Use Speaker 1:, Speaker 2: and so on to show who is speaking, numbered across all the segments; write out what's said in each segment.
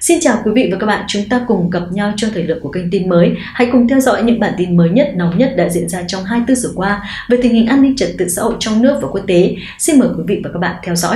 Speaker 1: Xin chào quý vị và các bạn, chúng ta cùng gặp nhau trong thời lượng của kênh tin mới. Hãy cùng theo dõi những bản tin mới nhất, nóng nhất đã diễn ra trong 24 giờ qua về tình hình an ninh trật tự xã hội trong nước và quốc tế. Xin mời quý vị và các bạn theo dõi.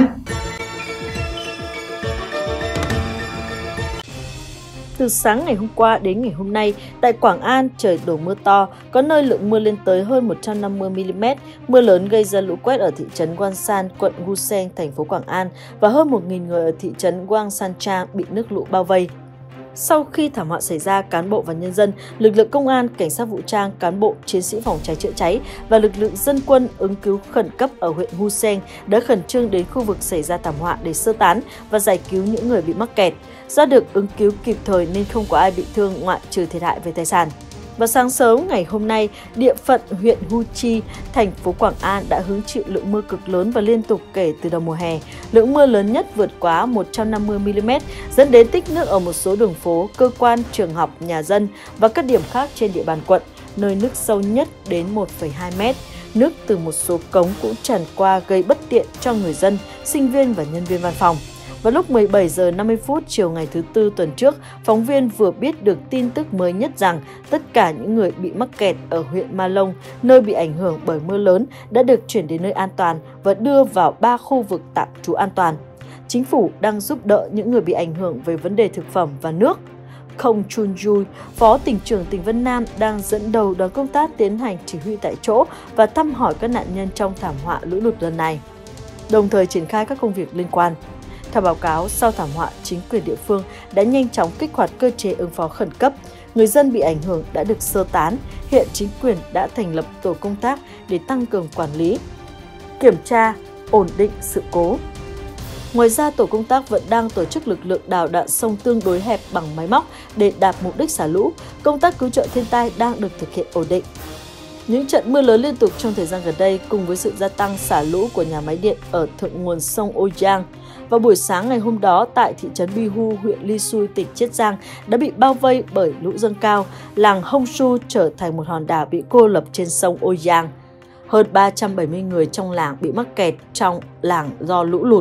Speaker 2: Từ sáng ngày hôm qua đến ngày hôm nay, tại Quảng An trời đổ mưa to, có nơi lượng mưa lên tới hơn 150 mm. Mưa lớn gây ra lũ quét ở thị trấn Quang San, quận Gu Seng, thành phố Quảng An và hơn 1.000 người ở thị trấn Quang San Trang bị nước lũ bao vây. Sau khi thảm họa xảy ra, cán bộ và nhân dân, lực lượng công an, cảnh sát vũ trang, cán bộ, chiến sĩ phòng cháy chữa cháy và lực lượng dân quân ứng cứu khẩn cấp ở huyện Gu Seng đã khẩn trương đến khu vực xảy ra thảm họa để sơ tán và giải cứu những người bị mắc kẹt. Do được ứng cứu kịp thời nên không có ai bị thương ngoại trừ thiệt hại về tài sản. Vào sáng sớm ngày hôm nay, địa phận huyện Hu Chi, thành phố Quảng An đã hứng chịu lượng mưa cực lớn và liên tục kể từ đầu mùa hè. Lượng mưa lớn nhất vượt quá 150 mm, dẫn đến tích nước ở một số đường phố, cơ quan, trường học, nhà dân và các điểm khác trên địa bàn quận, nơi nước sâu nhất đến 1,2 m. Nước từ một số cống cũng tràn qua gây bất tiện cho người dân, sinh viên và nhân viên văn phòng. Vào lúc 17 giờ 50 phút chiều ngày thứ Tư tuần trước, phóng viên vừa biết được tin tức mới nhất rằng tất cả những người bị mắc kẹt ở huyện Ma Long, nơi bị ảnh hưởng bởi mưa lớn, đã được chuyển đến nơi an toàn và đưa vào 3 khu vực tạm trú an toàn. Chính phủ đang giúp đỡ những người bị ảnh hưởng về vấn đề thực phẩm và nước. Không Chun Yu, Phó tỉnh trưởng tỉnh Vân Nam đang dẫn đầu đoàn công tác tiến hành chỉ huy tại chỗ và thăm hỏi các nạn nhân trong thảm họa lũ lụt lần này, đồng thời triển khai các công việc liên quan. Theo báo cáo, sau thảm họa, chính quyền địa phương đã nhanh chóng kích hoạt cơ chế ứng phó khẩn cấp. Người dân bị ảnh hưởng đã được sơ tán. Hiện chính quyền đã thành lập tổ công tác để tăng cường quản lý, kiểm tra, ổn định sự cố. Ngoài ra, tổ công tác vẫn đang tổ chức lực lượng đào đạn sông tương đối hẹp bằng máy móc để đạt mục đích xả lũ. Công tác cứu trợ thiên tai đang được thực hiện ổn định. Những trận mưa lớn liên tục trong thời gian gần đây cùng với sự gia tăng xả lũ của nhà máy điện ở thượng nguồn sông Oyang, vào buổi sáng ngày hôm đó tại thị trấn Bihu, huyện Li Sui, tỉnh Chiết Giang đã bị bao vây bởi lũ dâng cao. Làng Hong Su trở thành một hòn đảo bị cô lập trên sông Oyang. Hơn 370 người trong làng bị mắc kẹt trong làng do lũ lụt.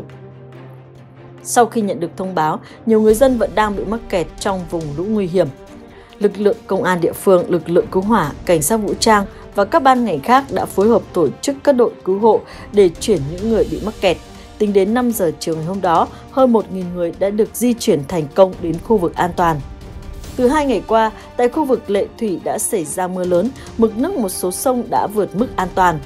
Speaker 2: Sau khi nhận được thông báo, nhiều người dân vẫn đang bị mắc kẹt trong vùng lũ nguy hiểm. Lực lượng công an địa phương, lực lượng cứu hỏa, cảnh sát vũ trang và các ban ngành khác đã phối hợp tổ chức các đội cứu hộ để chuyển những người bị mắc kẹt. Tính đến 5 giờ chiều ngày hôm đó, hơn 1.000 người đã được di chuyển thành công đến khu vực an toàn. Từ 2 ngày qua, tại khu vực Lệ Thủy đã xảy ra mưa lớn, mực nước một số sông đã vượt mức an toàn.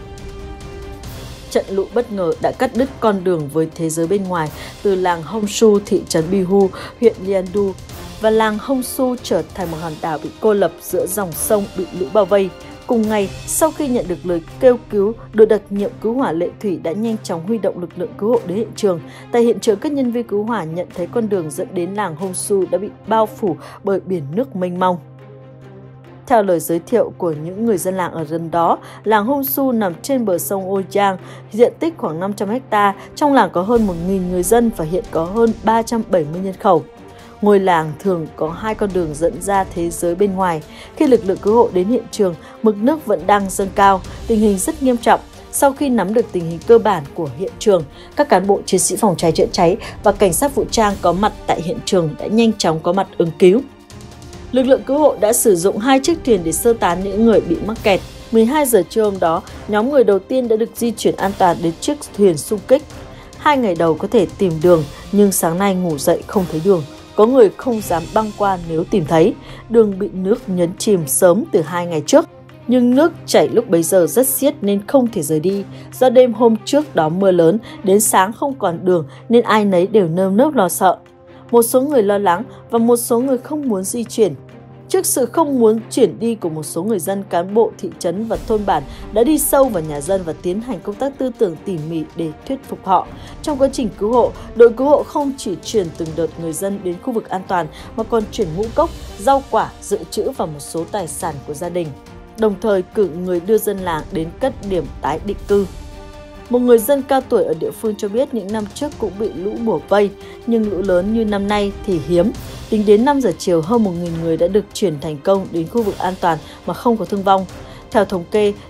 Speaker 2: Trận lũ bất ngờ đã cắt đứt con đường với thế giới bên ngoài từ làng Hong Su, thị trấn Bihu, huyện Liandu, và làng Hong Su trở thành một hòn đảo bị cô lập giữa dòng sông bị lũ bao vây. Cùng ngày, sau khi nhận được lời kêu cứu, đội đặc nhiệm cứu hỏa Lệ Thủy đã nhanh chóng huy động lực lượng cứu hộ đến hiện trường. Tại hiện trường, các nhân viên cứu hỏa nhận thấy con đường dẫn đến làng Hong Su đã bị bao phủ bởi biển nước mênh mông. Theo lời giới thiệu của những người dân làng ở gần đó, làng Hong Su nằm trên bờ sông Oyang, diện tích khoảng 500 ha. Trong làng có hơn 1.000 người dân và hiện có hơn 370 nhân khẩu. Ngôi làng thường có 2 con đường dẫn ra thế giới bên ngoài. Khi lực lượng cứu hộ đến hiện trường, mực nước vẫn đang dâng cao, tình hình rất nghiêm trọng. Sau khi nắm được tình hình cơ bản của hiện trường, các cán bộ chiến sĩ phòng cháy chữa cháy và cảnh sát vũ trang có mặt tại hiện trường đã nhanh chóng có mặt ứng cứu. Lực lượng cứu hộ đã sử dụng 2 chiếc thuyền để sơ tán những người bị mắc kẹt. 12 giờ trưa hôm đó, nhóm người đầu tiên đã được di chuyển an toàn đến chiếc thuyền xung kích. 2 ngày đầu có thể tìm đường, nhưng sáng nay ngủ dậy không thấy đường. Có người không dám băng qua nếu tìm thấy. Đường bị nước nhấn chìm sớm từ 2 ngày trước. Nhưng nước chảy lúc bấy giờ rất xiết nên không thể rời đi. Do đêm hôm trước đó mưa lớn, đến sáng không còn đường nên ai nấy đều nơm nớp lo sợ. Một số người lo lắng và một số người không muốn di chuyển. Trước sự không muốn chuyển đi của một số người dân, cán bộ thị trấn và thôn bản đã đi sâu vào nhà dân và tiến hành công tác tư tưởng tỉ mỉ để thuyết phục họ. Trong quá trình cứu hộ, đội cứu hộ không chỉ chuyển từng đợt người dân đến khu vực an toàn mà còn chuyển ngũ cốc, rau quả, dự trữ và một số tài sản của gia đình. Đồng thời cử người đưa dân làng đến các điểm tái định cư. Một người dân cao tuổi ở địa phương cho biết những năm trước cũng bị lũ bủa vây, nhưng lũ lớn như năm nay thì hiếm. Tính đến 5 giờ chiều, hơn 1.000 người đã được chuyển thành công đến khu vực an toàn mà không có thương vong. Theo thống kê,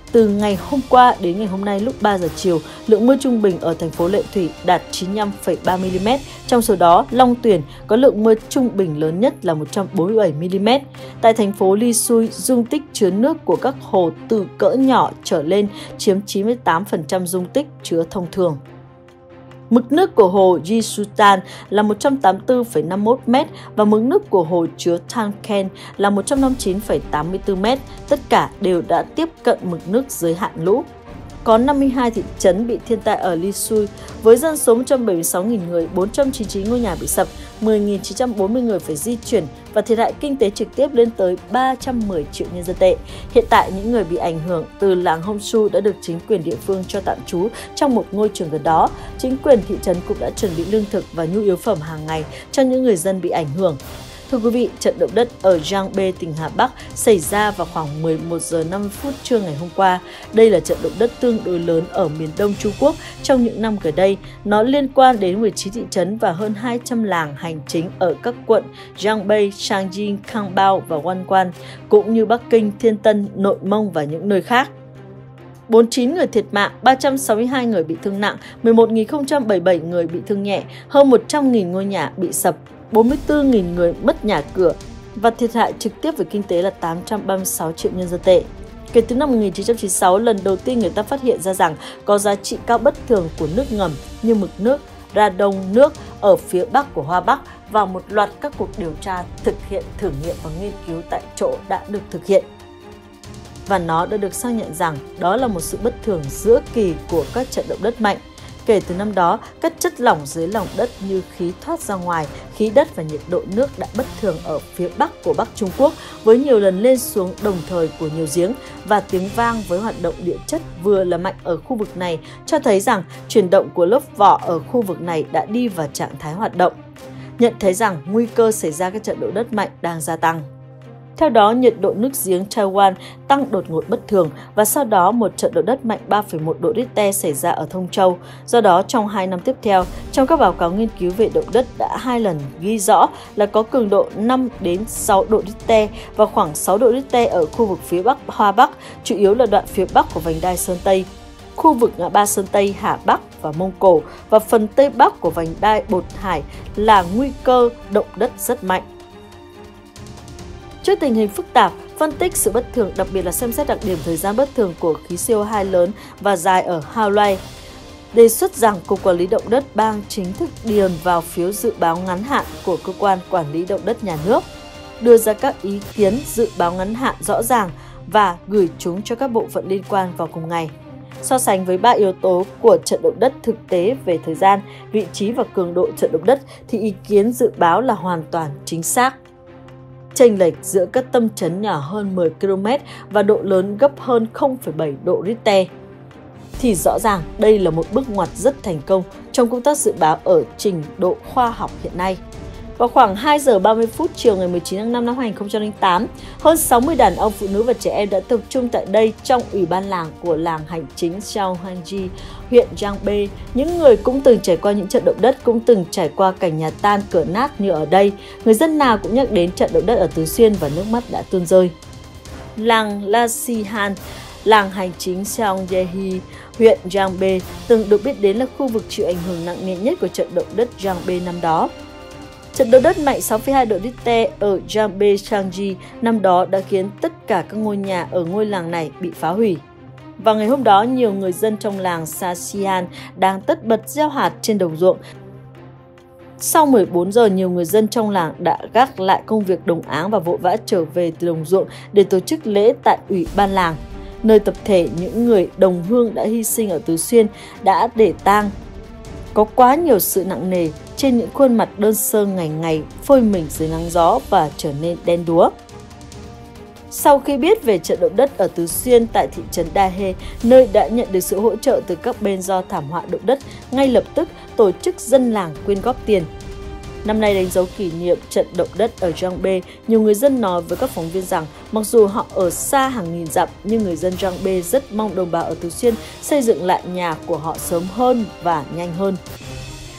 Speaker 2: Từ ngày hôm qua đến ngày hôm nay lúc 3 giờ chiều, lượng mưa trung bình ở thành phố Lệ Thủy đạt 95,3 mm, trong số đó Long Tuyển có lượng mưa trung bình lớn nhất là 147 mm. Tại thành phố Li Sui, dung tích chứa nước của các hồ từ cỡ nhỏ trở lên chiếm 98% dung tích chứa thông thường. Mực nước của hồ Jisutan là 184,51 m và mực nước của hồ chứa Tanken là 159,84 m, tất cả đều đã tiếp cận mực nước giới hạn lũ. Có 52 thị trấn bị thiên tai ở Li Sui với dân số 176.000 người, 499 ngôi nhà bị sập, 10.940 người phải di chuyển và thiệt hại kinh tế trực tiếp lên tới 310 triệu nhân dân tệ. Hiện tại, những người bị ảnh hưởng từ làng Hongsu đã được chính quyền địa phương cho tạm trú trong một ngôi trường gần đó. Chính quyền thị trấn cũng đã chuẩn bị lương thực và nhu yếu phẩm hàng ngày cho những người dân bị ảnh hưởng. Thưa quý vị, trận động đất ở Giangbe, tỉnh Hà Bắc xảy ra vào khoảng 11 giờ 50 phút trưa ngày hôm qua. Đây là trận động đất tương đối lớn ở miền Đông Trung Quốc trong những năm gần đây. Nó liên quan đến 19 thị trấn và hơn 200 làng hành chính ở các quận Giangbe, Shangjin, Kangbao và Wanquan, cũng như Bắc Kinh, Thiên Tân, Nội Mông và những nơi khác. 49 người thiệt mạng, 362 người bị thương nặng, 11.077 người bị thương nhẹ, hơn 100.000 ngôi nhà bị sập, 44.000 người mất nhà cửa và thiệt hại trực tiếp về kinh tế là 836 triệu nhân dân tệ. Kể từ năm 1996, lần đầu tiên người ta phát hiện ra rằng có giá trị cao bất thường của nước ngầm như mực nước, radon nước ở phía bắc của Hoa Bắc và một loạt các cuộc điều tra thực hiện thử nghiệm và nghiên cứu tại chỗ đã được thực hiện. Và nó đã được xác nhận rằng đó là một sự bất thường giữa kỳ của các trận động đất mạnh. Kể từ năm đó, các chất lỏng dưới lòng đất như khí thoát ra ngoài, khí đất và nhiệt độ nước đã bất thường ở phía bắc của Bắc Trung Quốc với nhiều lần lên xuống đồng thời của nhiều giếng và tiếng vang với hoạt động địa chất vừa là mạnh ở khu vực này cho thấy rằng chuyển động của lớp vỏ ở khu vực này đã đi vào trạng thái hoạt động. Nhận thấy rằng nguy cơ xảy ra các trận động đất mạnh đang gia tăng. Theo đó, nhiệt độ nước giếng Taiwan tăng đột ngột bất thường và sau đó một trận động đất mạnh 3,1 độ Richter xảy ra ở Thông Châu. Do đó, trong 2 năm tiếp theo, trong các báo cáo nghiên cứu về động đất đã 2 lần ghi rõ là có cường độ 5 đến 6 độ Richter và khoảng 6 độ Richter ở khu vực phía Bắc Hoa Bắc, chủ yếu là đoạn phía Bắc của vành đai Sơn Tây, khu vực ngã ba Sơn Tây, Hà Bắc và Mông Cổ và phần Tây Bắc của vành đai Bột Hải là nguy cơ động đất rất mạnh. Trước tình hình phức tạp, phân tích sự bất thường, đặc biệt là xem xét đặc điểm thời gian bất thường của khí CO2 lớn và dài ở Hawaii, đề xuất rằng Cục Quản lý Động đất bang chính thức điền vào phiếu dự báo ngắn hạn của Cơ quan Quản lý Động đất Nhà nước, đưa ra các ý kiến dự báo ngắn hạn rõ ràng và gửi chúng cho các bộ phận liên quan vào cùng ngày. So sánh với 3 yếu tố của trận động đất thực tế về thời gian, vị trí và cường độ trận động đất thì ý kiến dự báo là hoàn toàn chính xác. Chênh lệch giữa các tâm chấn nhỏ hơn 10 km và độ lớn gấp hơn 0,7 độ Richter. Thì rõ ràng đây là một bước ngoặt rất thành công trong công tác dự báo ở trình độ khoa học hiện nay. Vào khoảng 2 giờ 30 phút chiều ngày 19 tháng 5 năm 2008, hơn 60 đàn ông, phụ nữ và trẻ em đã tập trung tại đây trong ủy ban làng của làng hành chính Xiaohanji, huyện Giangbe. Những người cũng từng trải qua những trận động đất, cũng từng trải qua cảnh nhà tan cửa nát như ở đây. Người dân nào cũng nhắc đến trận động đất ở Tứ Xuyên và nước mắt đã tuôn rơi. Làng La Sihan, làng hành chính Xiaoyehi, huyện Giangbe từng được biết đến là khu vực chịu ảnh hưởng nặng nề nhất của trận động đất Giangbe năm đó. Trận động đất mạnh 6,2 độ Richter ở Giangbe Sangji năm đó đã khiến tất cả các ngôi nhà ở ngôi làng này bị phá hủy. Vào ngày hôm đó, nhiều người dân trong làng Sasian đang tất bật gieo hạt trên đồng ruộng. Sau 14 giờ, nhiều người dân trong làng đã gác lại công việc đồng áng và vội vã trở về từ đồng ruộng để tổ chức lễ tại ủy ban làng, nơi tập thể những người đồng hương đã hy sinh ở Tứ Xuyên đã để tang. Có quá nhiều sự nặng nề trên những khuôn mặt đơn sơ ngày ngày phơi mình dưới nắng gió và trở nên đen đúa. Sau khi biết về trận động đất ở Tứ Xuyên tại thị trấn Dahe, nơi đã nhận được sự hỗ trợ từ các bên do thảm họa động đất, ngay lập tức tổ chức dân làng quyên góp tiền. Năm nay đánh dấu kỷ niệm trận động đất ở Giangbe, nhiều người dân nói với các phóng viên rằng mặc dù họ ở xa hàng nghìn dặm nhưng người dân Giangbe rất mong đồng bào ở Tứ Xuyên xây dựng lại nhà của họ sớm hơn và nhanh hơn.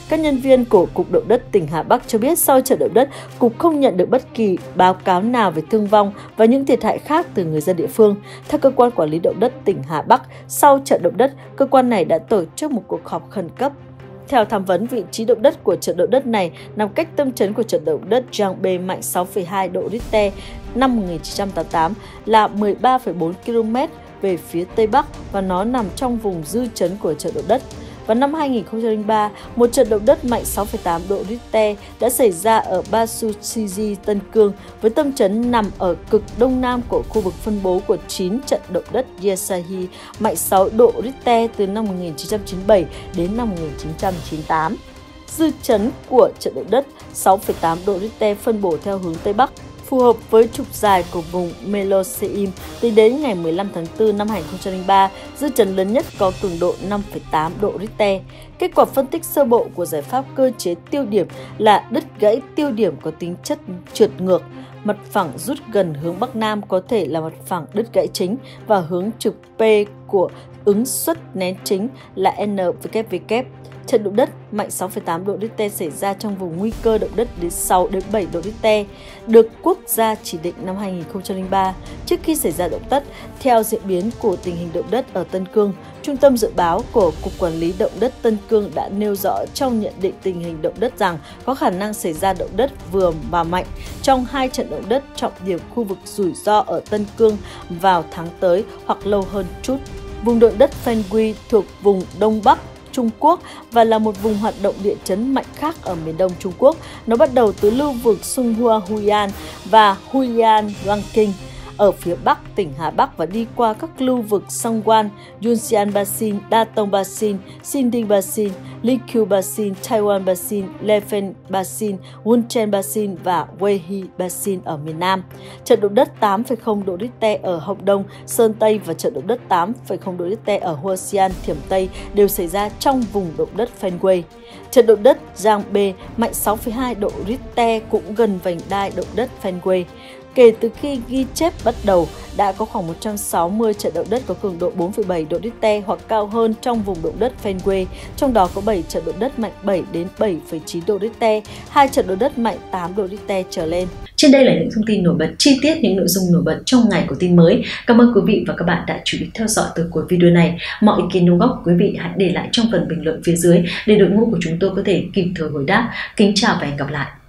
Speaker 2: Các nhân viên của Cục Động đất tỉnh Hà Bắc cho biết sau trận động đất, Cục không nhận được bất kỳ báo cáo nào về thương vong và những thiệt hại khác từ người dân địa phương. Theo Cơ quan Quản lý Động đất tỉnh Hà Bắc, sau trận động đất, cơ quan này đã tổ chức một cuộc họp khẩn cấp. Theo tham vấn, vị trí động đất của trận động đất này nằm cách tâm chấn của trận động đất Giang B mạnh 6,2 độ Richter năm 1988 là 13,4 km về phía Tây Bắc và nó nằm trong vùng dư chấn của trận động đất. Vào năm 2003, một trận động đất mạnh 6,8 độ Richter đã xảy ra ở Basuchiji, Tân Cương, với tâm chấn nằm ở cực đông nam của khu vực phân bố của 9 trận động đất Yesahi mạnh 6 độ Richter từ năm 1997 đến năm 1998. Dư chấn của trận động đất 6,8 độ Richter phân bổ theo hướng Tây Bắc, phù hợp với trục dài của vùng Meloseim. Tính đến ngày 15 tháng 4 năm 2003, dư chấn lớn nhất có cường độ 5,8 độ Richter. Kết quả phân tích sơ bộ của giải pháp cơ chế tiêu điểm là đứt gãy tiêu điểm có tính chất trượt ngược. Mặt phẳng rút gần hướng Bắc Nam có thể là mặt phẳng đứt gãy chính và hướng trục P của ứng suất nén chính là NWW. Trận động đất mạnh 6,8 độ Richter xảy ra trong vùng nguy cơ động đất đến 6 đến 7 độ Richter, được quốc gia chỉ định năm 2003. Trước khi xảy ra động đất, theo diễn biến của tình hình động đất ở Tân Cương, Trung tâm Dự báo của Cục Quản lý Động đất Tân Cương đã nêu rõ trong nhận định tình hình động đất rằng có khả năng xảy ra động đất vừa và mạnh trong 2 trận động đất trọng điểm khu vực rủi ro ở Tân Cương vào tháng tới hoặc lâu hơn chút. Vùng động đất Fenghui thuộc vùng Đông Bắc Trung Quốc và là một vùng hoạt động địa chấn mạnh khác ở miền đông Trung Quốc. Nó bắt đầu từ lưu vực Sunghua Huiyan và Huiyan Ranking ở phía bắc tỉnh Hà Bắc và đi qua các lưu vực Songwan, Yunxian Basin, Datong Basin, Xinding Basin, Likhu Basin, Taiwan Basin, Lefen Basin, Wunchen Basin và Weihe Basin ở miền Nam. Trận động đất 8,0 độ Richter ở Hồng Đông, Sơn Tây và trận động đất 8,0 độ Richter ở Huasian, Thiểm Tây đều xảy ra trong vùng động đất Fenghui. Trận động đất Giang B mạnh 6,2 độ Richter cũng gần vành đai động đất Fenghui. Kể từ khi ghi chép bắt đầu, đã có khoảng 160 trận động đất có cường độ 4,7 độ Richter hoặc cao hơn trong vùng động đất Fenghui, trong đó có 7 trận động đất mạnh 7 đến 7,9 độ Richter, 2 trận động đất mạnh 8 độ Richter trở lên.
Speaker 1: Trên đây là những thông tin nổi bật chi tiết, những nội dung nổi bật trong ngày của tin mới. Cảm ơn quý vị và các bạn đã chú ý theo dõi từ cuối video này. Mọi ý kiến đóng góp của quý vị hãy để lại trong phần bình luận phía dưới để đội ngũ của chúng tôi có thể kịp thời hồi đáp. Kính chào và hẹn gặp lại.